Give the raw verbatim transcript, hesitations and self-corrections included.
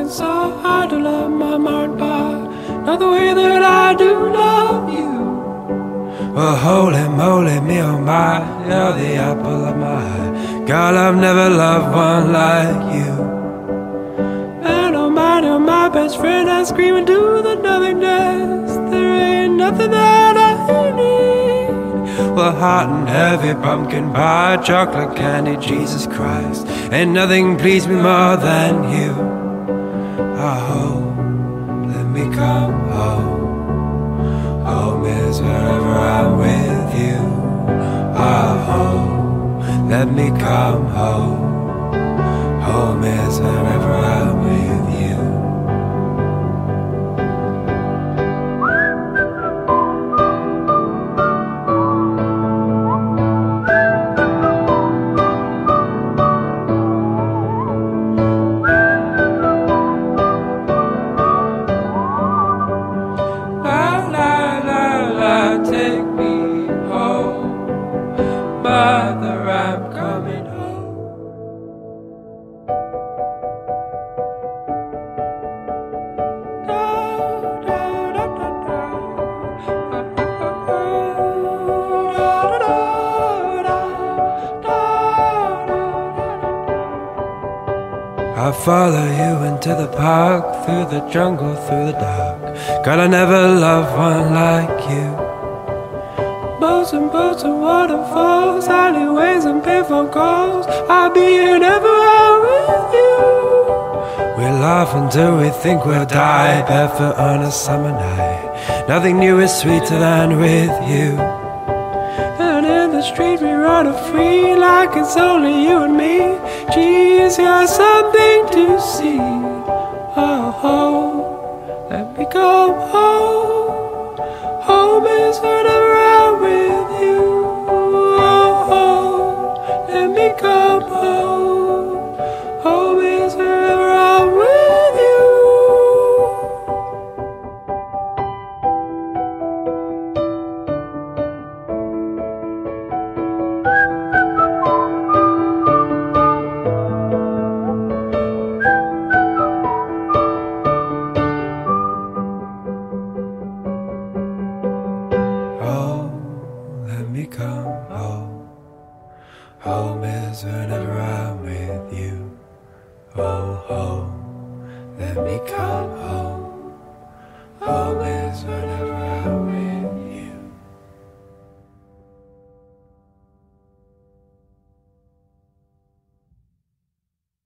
trying so hard to love my mind, but not the way that I do love you. Well, holy moly, me oh my, you're the apple of my eye. Girl, I've never loved one like you. And oh my, you're my best friend, I scream into the nothingness. There ain't nothing that I need. Well, hot and heavy pumpkin pie, chocolate candy, Jesus Christ, ain't nothing pleased me more than you. Oh, let me come home. Home is wherever I'm with you. Oh, let me come home. Home is wherever I'm with you. Take me home, mother, I'm coming home. I follow you into the park, through the jungle, through the dark. God, I never loved one like you. Boats and boats and waterfalls, alleyways and payphone calls, I'll be here never out with you. We laugh until we think we'll die, barefoot on a summer night. Nothing new is sweeter than with you. And in the street we run free, like it's only you and me. Geez, you're something to see. Oh, oh, let me go home. Home is wherever I'm with you. Oh, oh, let me come home. Home is wherever I'm with you. Let me come home. Home is whenever I'm with you. Oh, home, let me come home. Home is whenever